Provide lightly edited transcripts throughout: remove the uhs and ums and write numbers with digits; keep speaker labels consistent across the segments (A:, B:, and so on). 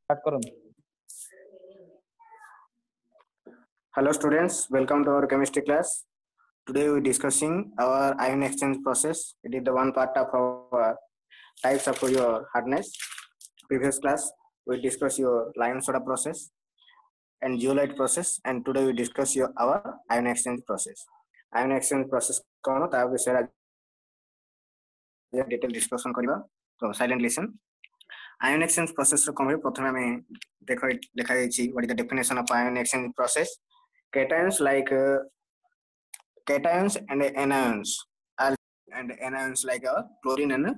A: Start करो।
B: Hello students, welcome to our chemistry class. Today we are discussing our ion exchange process. It is the one part of our types of your hardness. Previous class we discussed your Lyons soda process and zeolite process, and today we discuss our ion exchange process. Ion exchange process कौन ता विषय detail discussion करिबा. So silent listen. Ion exchange process रो कौन प्रथमे हमें देखो लिखा जायछि what is the definition of ion exchange process. Cations like cations and anions are and anions like chlorine and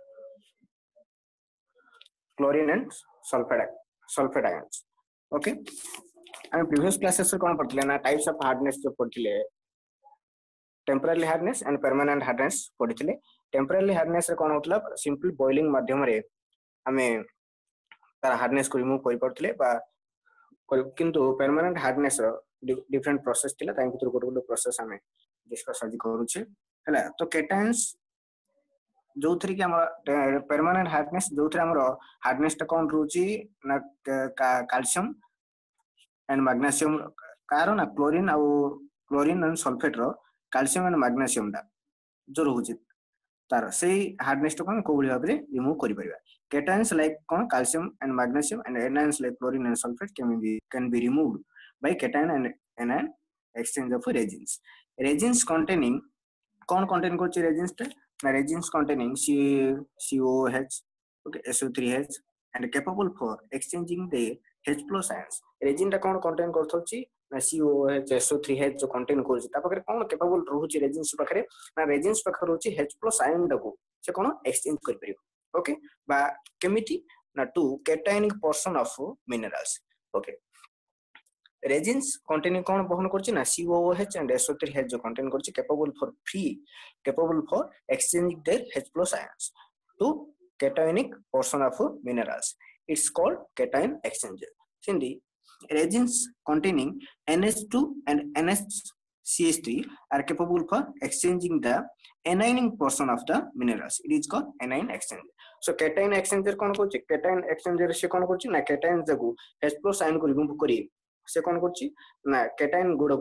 B: sulfate ions. Okay, and previous classes से कौन पढ़ते ना types of hardness जो पढ़ते temporary hardness and permanent hardness पढ़ते. Temporary hardness रे कौन होतला simply boiling माध्यम रे हमें तार hardness को remove करि पड़तले बा किंतु permanent hardness different process थिला ताई भीतर गोटे प्रोसेस हमें डिस्कस आज करूचे हला. तो cations जो थरी कि हमर permanent hardness जो थरी हमर hardness ता कोन रहउची ना calcium and magnesium कारण ना chlorine and sulfate row calcium and magnesium दा जो रहउची तार सेही hardness ता कोन कोबली भाबरे रिमूव करि परिबा. Cations like cone calcium and magnesium and anions like chlorine and sulfate can be removed by cation and anion exchange of resins. Resins containing कौन contain करछि resins ता ना resins containing COOH, okay, SO3H and capable for exchanging the H plus ions. Resin ता कौन contain करथछि ना COOH SO3H जो contain करछि ता पकरे कौन capable रहउछि resins पकरे ना resins पकरे रहउछि H plus ion दको से कौन exchange करि परिबो. Okay, बा केमिति ना to cationic portion of minerals. Okay, resins containing कौन बहन करछि ना COOH and SO3H जो contain करछि capable for exchanging their H plus ions to cationic portion of minerals. It's called cation exchanger. Sindi resins containing NH2 and NHCH3 are capable for exchanging the anionic portion of the minerals. It is called anion exchanger. So cation exchanger कौन करछि cation exchanger से कौन करछि ना cation जगु H plus ion को remove करी से कौन करछि ना cation गुड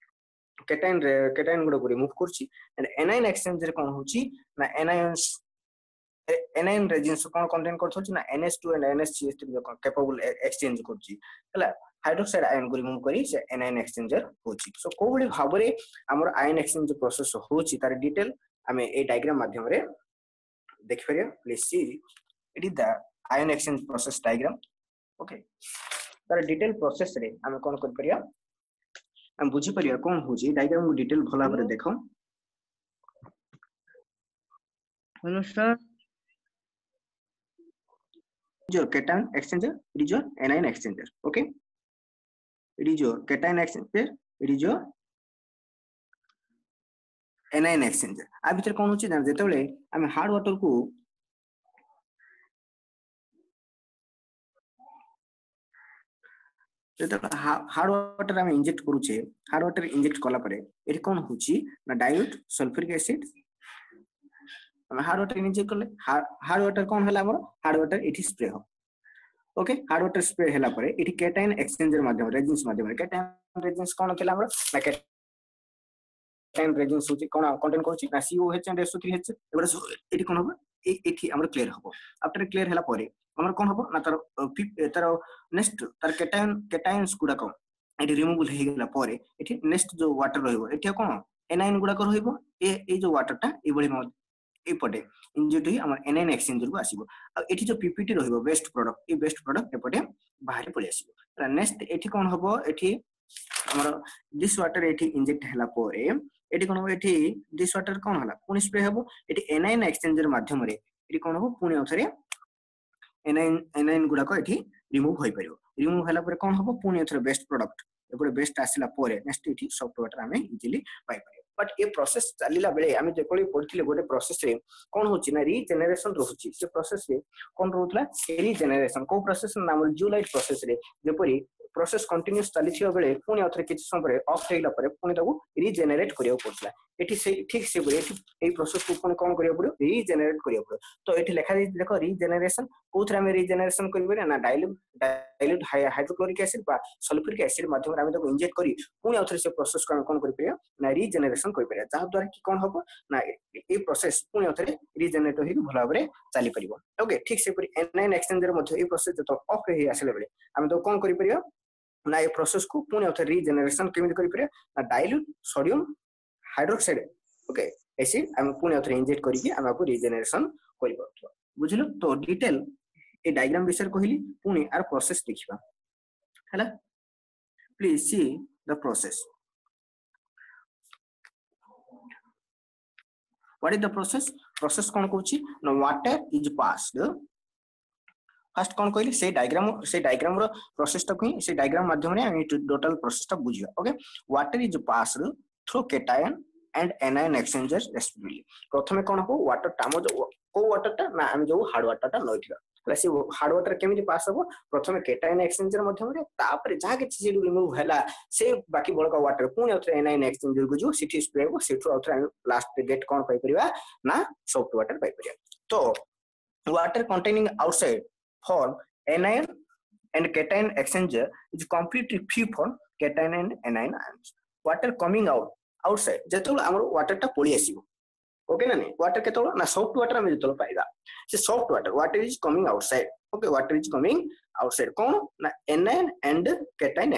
B: को रिमूव करछि. एंड anion एक्सचेंजर कौन होछि ना anion resins कौन कंटेन करथछि ना NH2 and NHCH3 capable exchange करछि हला हाइड्रोक्साइड आयन को रिमूव करी से anion एक्सचेंजर होछि. सो कोबली भाबरे हमर आयन एक्सचेंज प्रोसेस होछि तार डिटेल हमें ए डायग्राम माध्यम रे देख परिया. Please see it is the ion exchange process diagram. Okay, तार डिटेल प्रोसेस रे हम कोन कर परिया हम बुझी परिया कोन होजी डायग्राम को डिटेल भला पर देखो.
C: Hello sir,
B: your cation exchanger, it is your anion exchanger. Okay, it is your cation exchanger, it is your anion exchanger. आ भीतर कोन होची जान जेतेबेले हम हार्ड वाटर को हार्ड वाटर हम इंजेक्ट करूचे हार्ड वाटर इंजेक्ट कला परे एठी कोन होची ना डाइल्यूट सल्फ्यूरिक एसिड हम हार्ड वाटर इंजेक्ट करले हार्ड वाटर कोन हला हमर हार्ड वाटर एठी स्प्रे हो. ओके, हार्ड वाटर स्प्रे हला परे एठी cation एक्सचेंजर माध्यम रेजिन्स माध्यम cation रेजिन्स कोन केला हमर ना cation रेजिन्स होची कोन कंटेन करची ना COOH and SO3H एबडा एठी कोन हो एठी हमर क्लियर हो. आफ्टर क्लियर हला परे हमर कोन हो ना तार नेक्स्ट तार cations गुडा को एठी रिमूवल हे गेला परे एठी नेक्स्ट जो वाटर रहइबो एठी कोन anion गुडा को रहइबो ए जो वाटर टा ए बडी ए पटे इंजेक्ट हमर anion एक्सचेंजर को आसीबो. आ एठी जो पीपीटी रहइबो बेस्ट प्रोडक्ट ए बेस्ट प्रोडक्ट ए पटे बाहर पळे आसीबो. नेक्स्ट एठी कोन होबो एठी हमर दिस वाटर एठी इंजेक्ट हला परे एठी कोन हो एठी दिस वाटर कोन हला पुनी स्प्रे होबो एठी anion एक्सचेंजर माध्यम रे एठी कोन हो पुनी अथरे anion गुडा को एठी रिमूव होई परिबो. रिमूव हला परे कोन होबो पुनी अथरे बेस्ट प्रोडक्ट एपरे बेस्ट आसिला परे नेक्स्ट एठी सॉफ्ट वाटर हमें इजीली पाई परिबो. बट ये प्रोसेस चलिला बेले आमे जेकोली पढथिले गोटे प्रोसेस रे कोन होची ना रीजेनरेशन रहउची. से प्रोसेस रे कोन रहउतला रीजेनरेशन को प्रोसेस नाम जियोलाइट प्रोसेस रे जेपरी प्रोसेस कंटिन्यूस चलीथिबा बेले पुनी आउथरे किछि समय परे ऑफ हेला परे पुनी ताकू रीजेनरेट करियो पड़ला एठी से ठीक से एठी ए प्रोसेस को पुनी कोन करियो पड़ो रीजेनरेट करियो पड़ो तो एठी लेखा देखो रीजेनरेशन कोथरे हम रीजेनरेशन करिबे ना डाइल्यूट हाइड्रोक्लोरिक एसिड बा सल्फ्यूरिक एसिड माध्यम रे हम ताकू इंजेक्ट करी पुनी आउथरे से प्रोसेस को कोन करि परियो ना रीजेनरेशन करि परियो जा द्वारा कि कोन हबो ना ए प्रोसेस पुनी आउथरे रीजेनरेट होई भला भाबरे चली परिबो ओके ठीक से परि एनायन एक्सचेंजर मध्ये ए प्रोसेस जतो ऑफ हे आसले बेले हम तो कोन करि परियो ना ए प्रोसेस को पुनी आउथरे रीजेनरेशन केमिति करि परियो ना dilute sodium hydroxide okay acid हम पुनी आउथरे इंजेक्ट करिके हम आपको रीजेनरेशन करि परथो बुझिलो तो डिटेल ए डायग्राम विषय कहली पुनी आर प्रोसेस देखिबा हैला please see the process what is the process process कोन कहूची ना वाटर इज पास्ड फर्स्ट कोन कहली से डायग्राम रो प्रोसेस टा कहि से डायग्राम माध्यम रे हम टोटल प्रोसेस टा बुझिया okay water is passed through cation and anion exchanger respectively प्रथमे कोन हो वाटर टा को वाटर टा ना हम जो हार्ड वाटर टा नइथिबा से हार्ड वाटर केमिति पास हो प्रथमे कैटायन एक्सचेंजर माध्यम रे तापर जा के चीज रिमूव हैला से बाकी बळका वाटर पुनी उथरे एनायन एक्सचेंजर को जो सिटी स्प्रे हो सिटी उथरे हम लास्ट गेट कोन पाई परिबा ना सॉफ्ट वाटर पाई परिबा तो water containing outside form anion and cation exchanger is completely free from cation and anion ions water coming outside जेतो हमर वाटर टा पळी आसीबो ओके ना नहीं वाटर केतो ना सॉफ्ट वाटर हम जेतो पाइबा से soft water is coming outside okay water is coming outside कोन ना anion and cation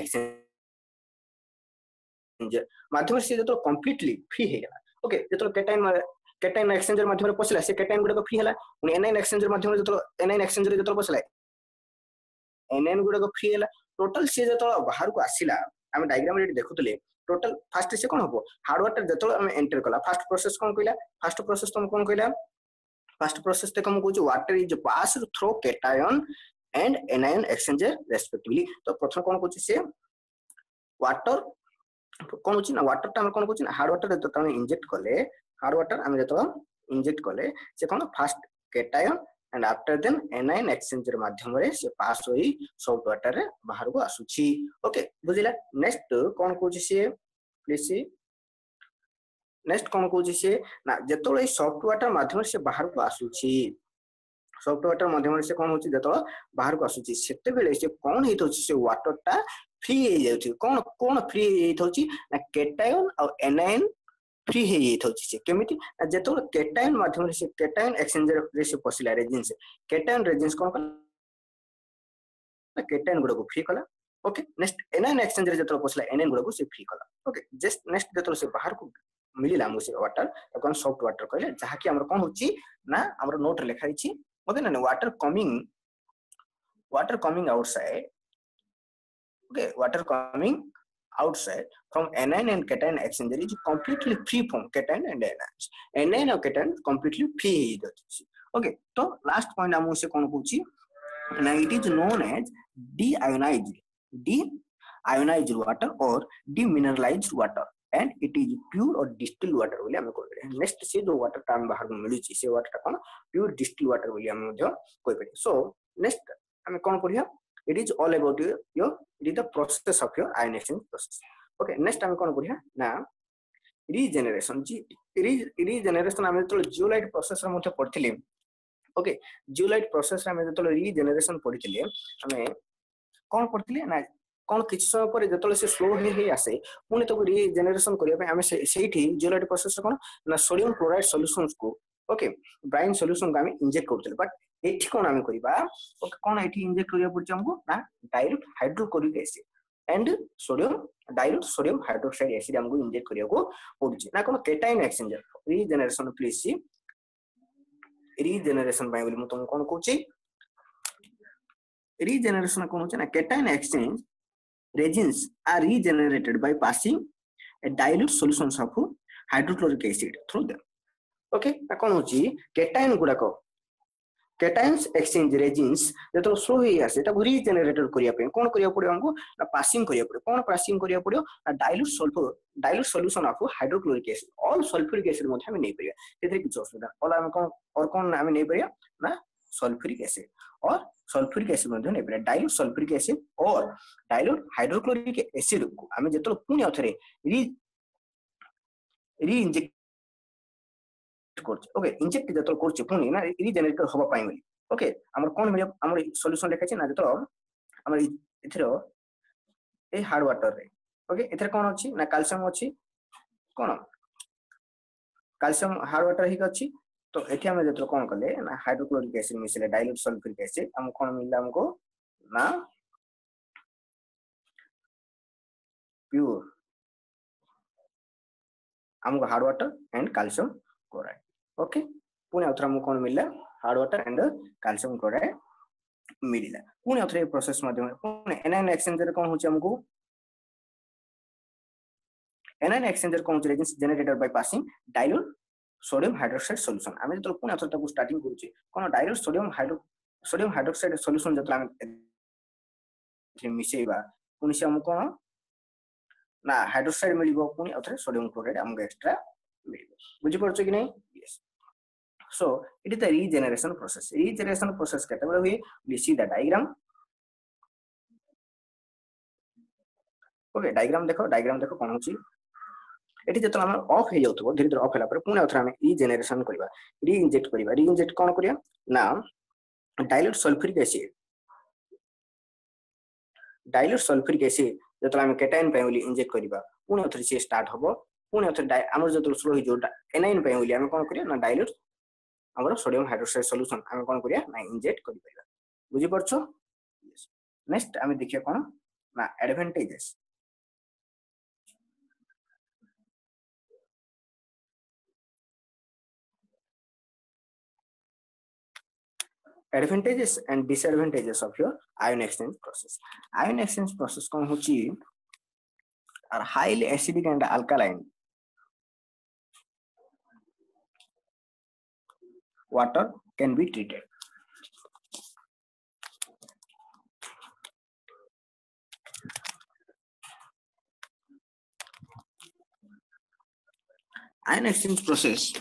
B: exchanger माध्यम से जेतो कंप्लीटली फ्री हे गला ओके जेतो कैटायन एक्सचेंजर माध्यम रे पसला से कैटायन गुडा को फ्री हला उनी एनायन एक्सचेंजर माध्यम रे जेतो एनायन एक्सचेंजर जेतो पसला एनायन गुडा को फ्री हला टोटल से जेतो बाहर को आसिला हम डायग्राम रे देखुतले टोटल फर्स्ट से कोन हबो हार्ड वाटर जेतो हम एंटर कला फर्स्ट प्रोसेस कोन कइला फर्स्ट प्रोसेस तुम कोन कइला फर्स्ट प्रोसेस ते कम कहू water is passed through cation and anion exchanger respectively तो प्रथम कोन कहू से वाटर कोन होची ना वाटर टा हम कोन कहू ना हार्ड वाटर जेतो हम इंजेक्ट कले हार्ड वाटर हम जेतो इंजेक्ट कले से कोन first cation and after then anion exchanger माध्यम रे से पास होई सॉफ्ट वाटर रे बाहर को आसुची ओके बुझिला नेक्स्ट कोन कहू से प्लीज सी नेक्स्ट कोन कहू से ना जेतो ए सॉफ्ट वाटर माध्यम से बाहर को आसुची सॉफ्ट वाटर माध्यम से कोन होची जेतो बाहर को आसुची सेते बेले से कोन हेतो से वाटर टा फ्री हे जाउची कोन फ्री हेतो ना कैटायन और एनायन फ्री हे जाउची से केमिति जेतो कैटायन माध्यम से कैटायन एक्सचेंजर रे से पसिला रेजिन से कैटायन रेजिन्स कोन कैटायन गुडा को फ्री कला ओके नेक्स्ट एनायन एक्सचेंजर जेतो पसिला एनायन गुडा को से फ्री कला ओके जस्ट नेक्स्ट जेतो से बाहर को मिलिला हमो से वाटर कोन सॉफ्ट वाटर कहले जहा कि हमर कोन होची ना हमर नोट रे लिखा हिची ओके ना water coming outside okay water coming outside from anion and cation exchanger is completely free from cation and anions anion and cation completely free he जाउची ओके तो लास्ट पॉइंट हम से कोन कहूची ना it is known as deionized water or demineralized water and it is pure or distilled water बोली हम कहबे नेक्स्ट से जो वाटर टाइम बाहर में मिलुची से वाटर टा कोन प्योर डिस्टिल्ड वाटर बोली हम जो कहबे सो नेक्स्ट हम कोन पढिया it is all about your it is the process of your ionization process okay next हम कोन पढिया ना रीजेनरेशन रीजेनरेशन हम तो जियोलाइट प्रोसेस रे मते पढथिले ओके जियोलाइट प्रोसेस रे हम तो रीजेनरेशन पढथिले हमें कोन पढथिले ना कोन किछ समय पर जतले से स्लो हे आसे पुनी तो रीजेनरेशन करिया पे हम सेठी जियोलाइट प्रोसेस कोन ना सोडियम क्लोराइड सॉल्यूशंस को ओके ब्राइन सॉल्यूशन को हम इंजेक्ट करथले बट एठी कोन हम करिबा ओके कोन एठी इंजेक्ट करिया पड़छ हमको ना dilute hydrochloric acid and dilute sodium hydroxide acid हमको इंजेक्ट करिया को पड़छ ना कोन cation exchanger regeneration please see regeneration by बोली म तुम कोन कहूची रीजेनरेशन कोन होछ ना cation exchange resins are regenerated by passing a dilute solutions of hydrochloric acid through them okay na kon hochi cation guda ko cations exchange resins jeto slow he ase ta regenerated kariya pe kon kariya padiyo हमको na passing kariya padiyo kon passing kariya padiyo na dilute solution of hydrochloric acid all sulfuric acid madhya hame nei pariya etre kichh asubida all hame kon or kon hame nei pariya na sulphuric acid और sulphuric acid मध्ये नै पारे dilute sulphuric acid और dilute hydrochloric acid को आमे जेतलो पुनी अथरे री inject करछ ओके इंजेक्ट जेतलो करछ पुनी ना रीजेनरेट होबा पाई बोली ओके हमर कोन मिले हमर सॉल्यूशन लेखा छै ना जेतो हमर इथरो ए हार्ड वाटर रे ओके इथरे कोन अछि ना कैल्शियम अछि कोन कैल्शियम हार्ड वाटर ही अछि तो एठी हम जेतो कोन कले ना हाइड्रोक्लोरिक एसिड मिसले डाइल्यूट सल्फ्यूरिक एसिड हम कोन मिलला हमको ना प्योर हमको hard water and calcium chloride okay पुणे अथरा हमको कोन मिलला hard water and calcium chloride मिलला पुणे अथरा प्रोसेस माध्यम पुणे एनायन एक्सचेंजर कोन होची हमको एनायन एक्सचेंजर कोन होची generated by passing dilute sodium hydroxide solution आमे तो पुणे अथरा ताको स्टार्टिंग करूची कोन डाइल्यूट सोडियम हाइड्रोक्साइड सॉल्यूशन जतला आमे मिसेबा पुणी से हमको कोन ना हाइड्रोक्साइड मिलिबो पुणी अथरा सोडियम क्लोराइड हमको एक्स्ट्रा मिलिबो बुझि परछो कि नै yes so it is the regeneration process केतेबेले हुए we see the diagram okay diagram देखो कोन होची एठी जतो हम ऑफ हे जाउथबो धीरे धीरे ऑफ होला पर पुणी अथरा हम रीजेनरेशन करबा रीइंजेक्ट कोन करिया ना डाइल्यूट सल्फ्यूरिक एसिड जतो हम केटाइन पे बोली इंजेक्ट करबा पुणी अथरा से स्टार्ट होबो पुणी अथरा हमर जतो स्लो हो जो एनाइन पे बोली हम कोन करिया ना डाइल्यूट हमर सोडियम हाइड्रोक्साइड सॉल्यूशन हम कोन करिया ना इंजेक्ट करि परिबा बुझि परछो नेक्स्ट हम देखिया कोन ना advantages and disadvantages of your ion exchange process. Ion exchange process kon hochi are highly acidic and alkaline. Water can be treated. Ion exchange process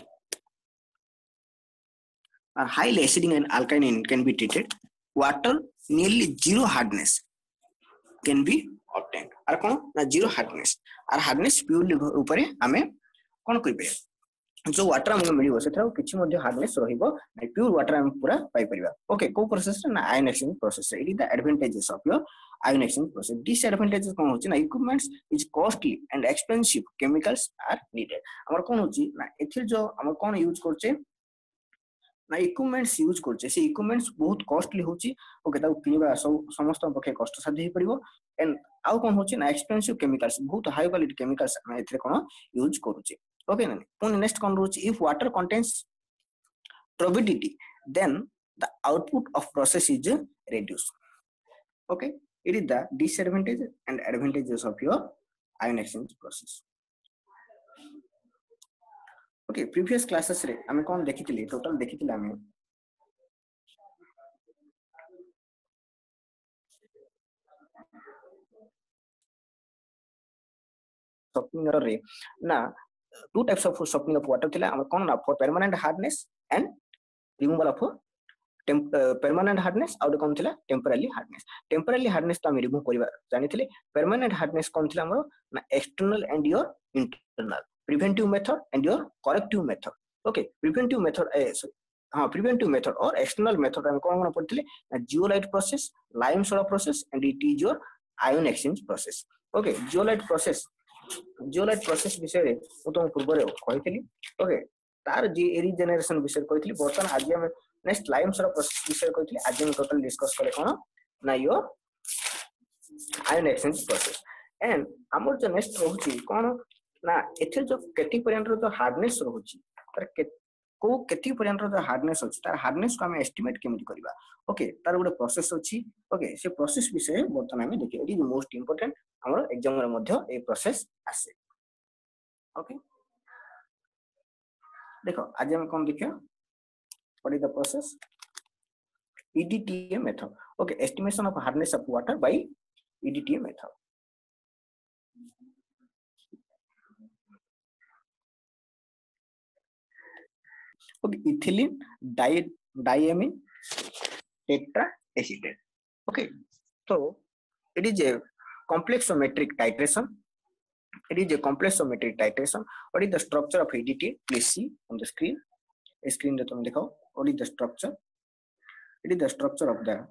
B: are highly acidic and alkaline can be treated. Water nearly zero hardness can be obtained. Ar kon na zero hardness. Ar hardness purely upare ame kon koi pe. जो water हमको मिलिबो सेथरा किछि मध्ये hardness रहिबो नै pure water हम पूरा पाई परिबा ओके को प्रोसेस ना ion exchange process it is the advantages of your ion exchange process disadvantages कोन होछि ना equipments is costly and expensive chemicals are needed हमर कोन होछि ना एथिर जो हम कोन यूज करछे ना इक्विपमेंट्स यूज करछे से इक्विपमेंट्स बहुत कॉस्टली होछि ओके ता किनिबा समस्त पखे कष्ट साध्य परिबो एंड आउ कोन होछि ना एक्सपेंसिव केमिकल्स बहुत हाई क्वालिटी केमिकल्स हम एथिर कोन यूज करूछे okay then next con roach if water contains turbidity then the output of process is reduced okay it is the disadvantage and advantages of your ion exchange process okay previous classes रे हमें कौन देखिथिले total देखिथिले हमें softening रे ना two types of softening of water thila am kon na for permanent hardness and removal of permanent hardness out kon thila temporary hardness to am remove kariba janithile permanent hardness kon thila amro na external and your internal preventive method and your corrective method okay preventive method or external method am kon padthile zeolite process lime soda process and it is your ion exchange process okay zeolite process विषय रे मु तुम पूर्व रे कहितली okay तार जी regeneration विषय कहितली बर्तन आज हम नेक्स्ट लाइम सोडा प्रोसेस विषय कहितली आज हम टोटल डिस्कस करे कोन ना यो आयन एक्सचेंज प्रोसेस एंड हमर जो नेक्स्ट रहउची कोन ना एथे जो केटी पर्यंत जो हार्डनेस रहउची तार को केटी पर्यंत जो हार्डनेस अछि तार हार्डनेस को हम एस्टिमेट केमि करबा ओके तार गोटे प्रोसेस अछि ओके से प्रोसेस विषय बर्तन हम देखि इट इज मोस्ट इंपोर्टेंट हमर एग्जाम रे मध्ये ए प्रोसेस आसे ओके देखो आज हम कोन देखियो what is the process EDTA method okay estimation of hardness of water by EDTA method okay ethylene diamine tetraacetate. Okay, so it is a complexometric titration. It is a complexometric titration. What is the structure of EDTA? Please see on the screen. Screen that तुम दिखाओ. What is the structure? It is the structure of the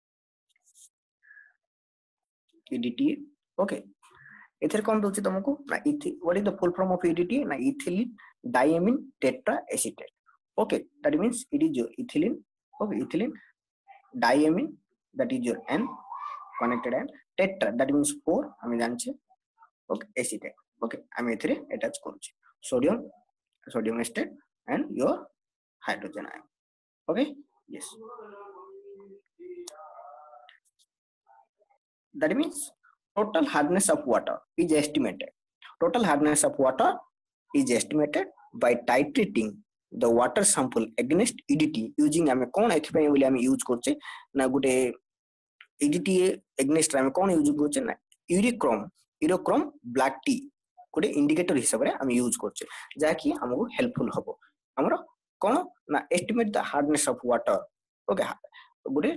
B: EDTA. Okay. एथेर कौन दोची तुमको ना what is the full form of EDTA? ना ethylene diamine tetraacetate. Okay, that means it is your ethylene. Okay, ethylene diamine, that is your N connected and tetra, that means 4 আমি জানছি. Okay, acetate. Okay, আমি এথেরে attach করছি sodium acetate and your hydrogen ion. Okay, yes, that means total hardness of water is estimated. Total hardness of water is estimated by titrating the water sample against EDTA using ଆମେ कोन एथिପାଇଁ बोली ଆମେ use करछे ना गुटे EDTA against ଆମେ कोन use करछे ना eriochrome black T गुटे indicator हिसाब रे ଆମେ यूज करछे जाकी हमको हेल्पफुल हबो हमर कोन ना estimate the hardness of water. Okay, गुटे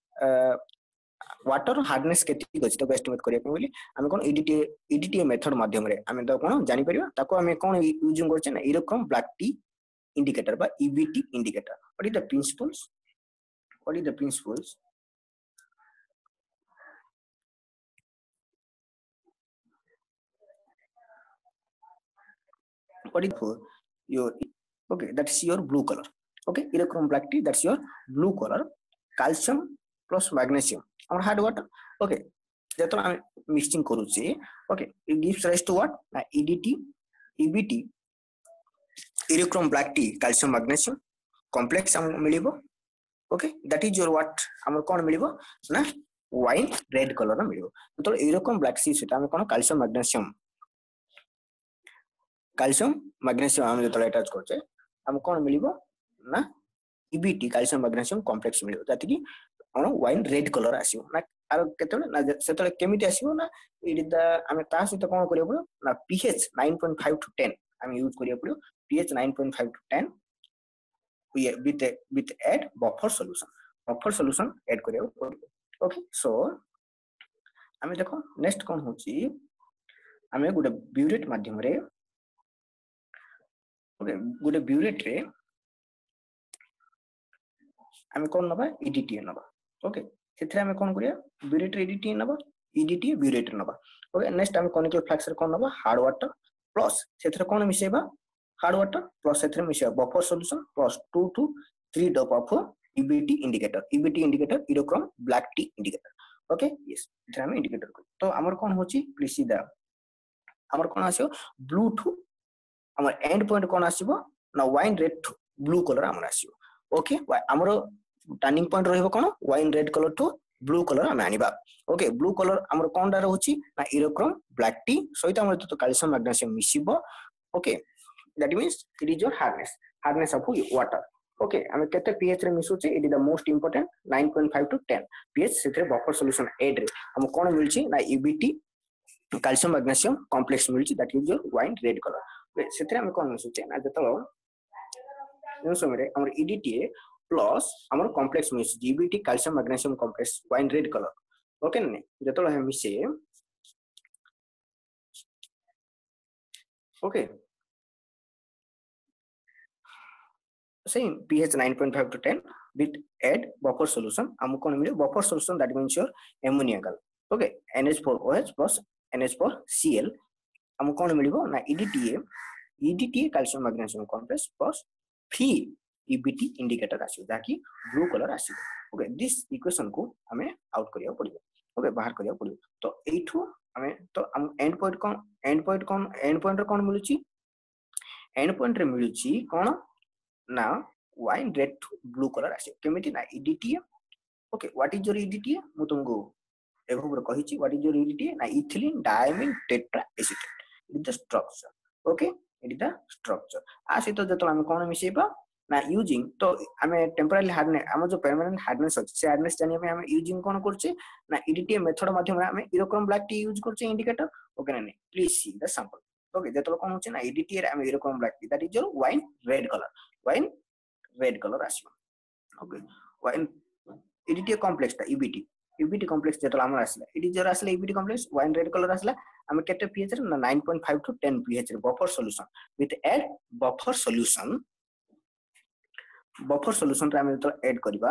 B: वाटर हार्डनेस केति गछि तो एस्टिमेट करिया बोली हम कोन EDTA मेथड माध्यम रे हम तो कोन जानि परिबा ताको हम कोन यूजिंग करछे ना eriochrome black T indicator by EBT indicator. What is the principles? What is the principles? What is for your, okay, that's your blue color. Okay, iridium black tea, that's your blue color. Calcium plus magnesium or hard water. Okay, that's what I'm mixing koruchi. Okay, it gives rise to what? EDT, EBT, iridium black tea, calcium magnesium complex मिलिबो. Okay, that is your what हमर कोन मिलिबो ना wine red colour मिलिबो. तो iridium black tea सेटा हम कोन calcium magnesium हम जतले attach करछे हम कोन मिलिबो ना EBT calcium magnesium complex मिलिबो जाति कि हम वाइन रेड कलर आसीबो ना आरो केतले ना सेतले केमिति आसीबो ना इट द हम ता सहित कोन करियो पड़ो ना pH 9.5 to 10 हम यूज करियो पड़ो pH 9.5 to 10 with add buffer solution add करियो पड़ो. ओके, सो हम देखो नेक्स्ट कोन होची हम गुटे ब्यूरेट माध्यम रे. ओके, गुटे ब्यूरेट रे हम कोन नबा EDTA नबा. ओके, सेथरे हम कोन करिया ब्यूरेट रे EDTA नबा, EDTA ब्यूरेट नबा. ओके, नेक्स्ट हम कोनिकल फ्लैक्स रे कोन नबा हार्ड वाटर प्लस सेथरे कोन मिसेबा हार्ड वाटर प्लस सेथरे मिसेबा buffer solution plus 2 to 3 drop of EBT indicator iridium black tea indicator. Okay, yes इथरे हम इंडिकेटर को तो हमर कोन होची प्लीज सी द हमर कोन आसियो ब्लू टू हमर एंड पॉइंट कोन आसीबो ना wine red to blue colour हमर आसीबो. ओके, हमर टर्निंग पॉइंट रहइबो कोन wine red colour to blue colour हम आनिबा. ओके, ब्लू कलर हमर कोन डा रहउची ना iridium black tea सहित हमर तो कैल्शियम मैग्नीशियम मिसिबो. Okay, that means it is your hardness of water. Okay, हम केते pH रे मिसुचे it is the most important 9.5 to 10 pH सेथरे बफर सॉल्यूशन 8 रे हम कोन मिलची ना EBT कैल्शियम मैग्नीशियम कॉम्प्लेक्स मिलची that is your wine red colour. सेथरे हम कोन मिसुचे ना जतो यो समय हमर EDTA प्लस हमर कॉम्प्लेक्स मिस EBT calcium magnesium complex wine red colour. Okay ने जतो हम मिसे. Okay, same pH 9.5 to 10 with add buffer solution हमको कोन मिले buffer solution that means your ammonia gal. Okay, NH4OH plus NH4Cl हमको कोन मिलिबो ना EDTA calcium magnesium complex plus free EBT indicator आसी जाकी ब्लू कलर आसी. ओके, दिस इक्वेशन को हमें out करिया पड़िबो. ओके, बाहर करिया पड़िबो. तो एठू हमें तो हम एंड पॉइंट रे कोन मिलुची एंड पॉइंट रे मिलुची कोन ना wine red to blue colour आसे केमिति ना EDTA. Okay, what is your EDTA मु तुमको एभोर कहिची व्हाट इज योर EDTA ना ethylene diamine tetraacetate is the structure. Okay, it is the structure आसे तो जतो हम कोन मिसेबा ना यूजिंग तो हमें टेम्पररी हार्डनेस हम जो परमानेंट हार्डनेस अछि से हार्डनेस जानिया पे हम यूजिंग कोन करछे ना EDTA मेथड माध्यम रे हम iridium black tea यूज करछे इंडिकेटर. ओके ना please see the sample. Okay, जतो कोन होचे ना EDTA रे हम iridium black tea that is your wine red colour आसी. ओके, wine EDTA complex ता EBT complex जेतला हमर आसला इट जरा आसला EBT complex wine red color आसला हम केते pH रे 9.5 to 10 pH रे buffer solution with add buffer solution रे हम तो ऐड करबा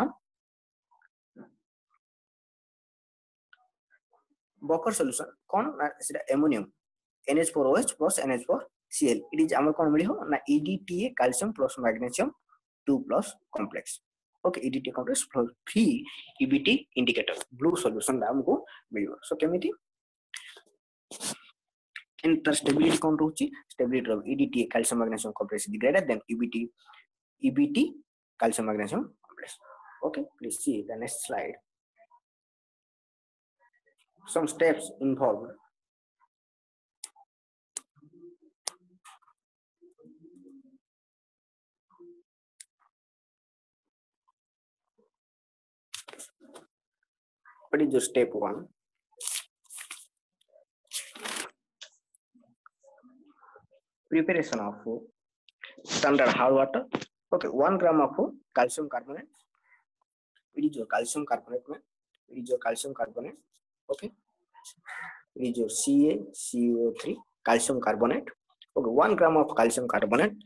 B: buffer solution कोन सेटा ammonium NH4OH plus NH4Cl it is हमर कोन मिली हो ना EDTA calcium plus magnesium 2 plus complex okay EDTA complex plus free EBT indicator blue solution हमको मिलियो so केमिति and the stability cone रहउची stability of EDTA calcium magnesium complex is greater than EBT calcium magnesium complex okay please see the next slide some steps involved what is your step 1 preparation of standard hard water okay 1 gram of calcium carbonate it is your calcium carbonate mein it is your calcium carbonate okay it is your CaCO3 calcium carbonate okay 1 gram of calcium carbonate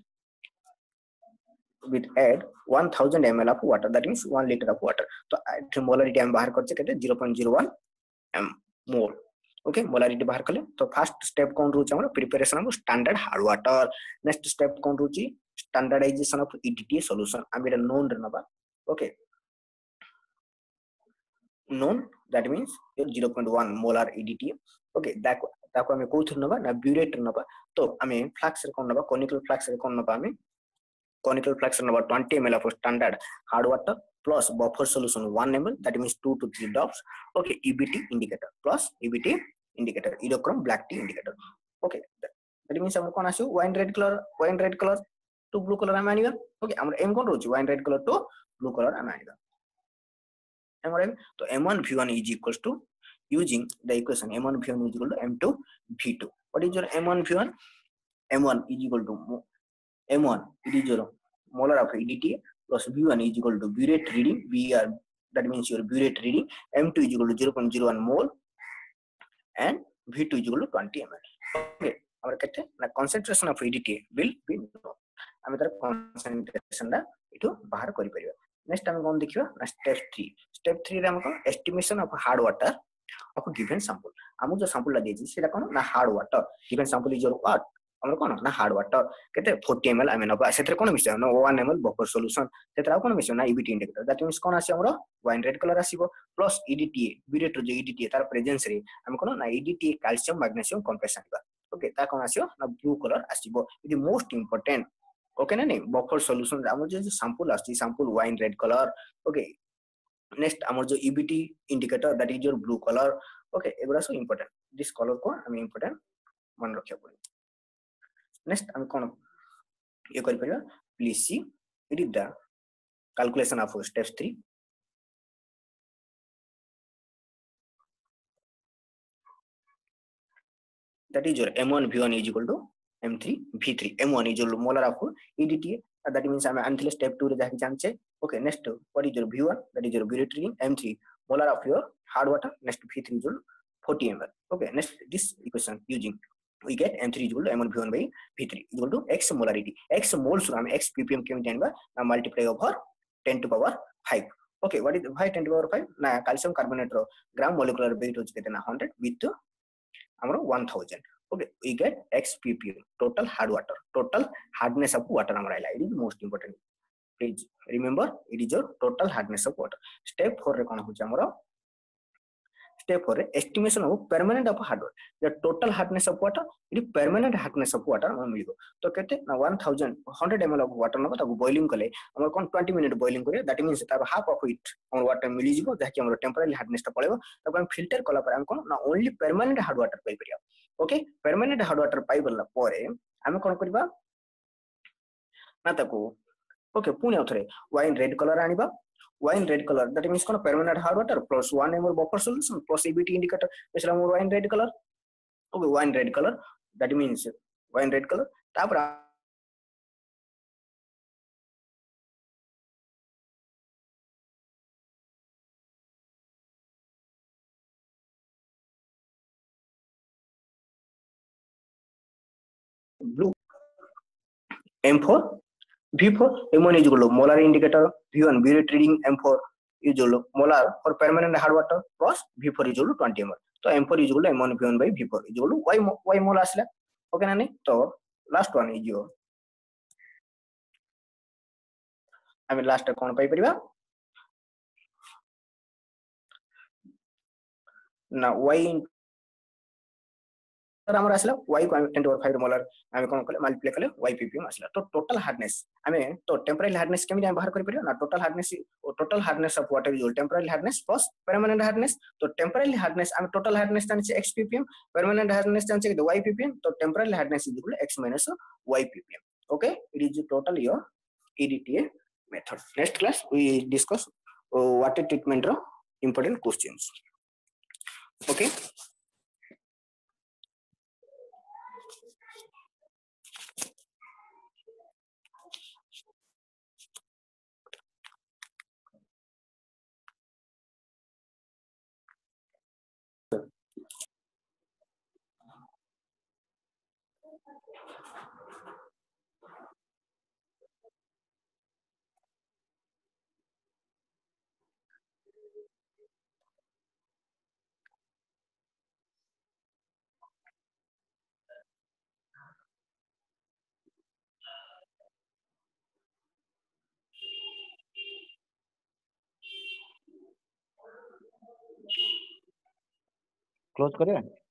B: with add 1000 ml of water that means 1 liter of water so molarity हम बाहर करछे केते 0.01 mol okay molarity बाहर कले तो first step कोन रहउछ हमर preparation of standard hard water next step कोन रहउछ स्टैंडर्डाइजेशन ऑफ EDTA सॉल्यूशन हम एटा नोन रनबा okay known that means 0.1 molar EDTA okay ताको हमें कोथर नबा ना ब्यूरेट नबा तो हमें फ्लाक्स रे कोन नबा कोनिकल फ्लाक्स रे कोन नबा हमें conical fraction about 20 ml of standard hard water plus buffer solution 1 ml that means 2 to 3 drops okay EBT indicator plus EBT indicator Edochrome black tea indicator okay that means हमर कोन आसो wine red color to blue color हम आनिबा okay हमर aim कोन रहउची wine red color to blue color हम आनिबा हमर M तो m1 v1 is equals to using the equation m1 v1 is equal to m2 v2 what is your m1 v1 m1 is equal to M1 it is your molar of EDTA plus V1 is equal to burette reading VR that means your burette reading M2 is equal to 0.01 mole and V2 is equal to 20 ml okay our kete na concentration of EDTA will be known हम तर concentration दा इटो बाहर करि परिबा next हम कोन देखिबा ना step 3 रे हम कोन estimation of hard water of given sample हम जो सैंपल ला देछि सेटा कोन ना hard water given sample is your what हमर कोन ना हार्ड वाटर केते 40 ml आमे नबा सेतर कोन मिसे ना 1 ml बफर सॉल्यूशन सेतर कोन मिसे ना EBT इंडिकेटर दैट मींस कोन आसी हमरो वाइन रेड कलर आसीबो प्लस EDTA ब्यूरेट जो EDTA तार प्रेजेंस रे हम कोन ना EDTA कैल्शियम मैग्नीशियम कॉम्प्लेक्स आनिबा ओके ता कोन आसीयो ना ब्लू कलर आसीबो it is most important okay ना नहीं बफर सॉल्यूशन हमर जो सैंपल आसी sample wine red colour okay next हमर जो EBT indicator that is your blue colour okay एगुडा सो इंपोर्टेंट दिस कलर को हम इंपोर्टेंट मन रखिया पड़े next हम कोन ये करि परिबा please see it is the calculation of step 3 that is your m1 v1 is equal to m3 v3 m1 is your molar of EDTA that means हम अंतिम स्टेप 2 रे जाके जानचे okay next what is your v1 that is your burette reading m3 molar of your hard water next v3 is your 40 ml okay next this equation using we get m3 is equal to m1 v1 by v3 is equal to x molarity x moles हम x ppm केम जानबा ना multiply over 10 to power 5 okay what is why 10 to power 5 ना calcium carbonate रो gram molecular weight होच केते ना 100 with हमरो 1000 okay we get x ppm total hardness of water हमर आइला it is most important please remember it is your total hardness of water step 4 रे कोन होच हमरो step 4 estimation of permanent of hard water the total hardness of water it permanent hardness of water हम मिलबो तो केते ना 1000 100 ml of water नबो ताको boiling कले हमर कोन 20 मिनट बॉइलिंग करे दैट मींस तार हाफ ऑफ इट हमर वाटर मिली जिवो जाकि हमर टेंपरेरी हार्डनेस ता पळेबो ताको हम फिल्टर कला पर हम कोन ना ओनली परमानेंट हार्ड वाटर पाई परिया ओके परमानेंट हार्ड वाटर पाई बला परे हम कोन करबा ना ताको ओके पुनी अथरे वाइन रेड कलर आनिबा wine red color that means kono permanent hard water plus 1 ml buffer solution plus EBT indicator mesela wine red color okay wine red color that means wine red color tapra M4, V4, M1 is equal to molar indicator, V1 burette reading, M4 is equal to molar for permanent hard water plus V4 is equal to 20 ml. तो M4 is equal to M1 V1 by V4 is equal to Y mole आसला. Okay ना नहीं? तो last one is your आम last कौन पाई परिबा ना y हमर आसला y को 10^5 मोलर आमे कोन कले मल्टीप्लाई कले y ppm आसला तो टोटल हार्डनेस आमे तो टेम्परेरी हार्डनेस केमि हम बाहर करि परियो ना total hardness of water is temporary hardness plus permanent hardness तो टेम्परेरी हार्डनेस आमे टोटल हार्डनेस जानि x ppm परमानेंट हार्डनेस जानि y ppm तो temporary hardness is equal x minus y ppm okay it is total your EDTA method next class we discuss water treatment ro important questions okay
C: close करें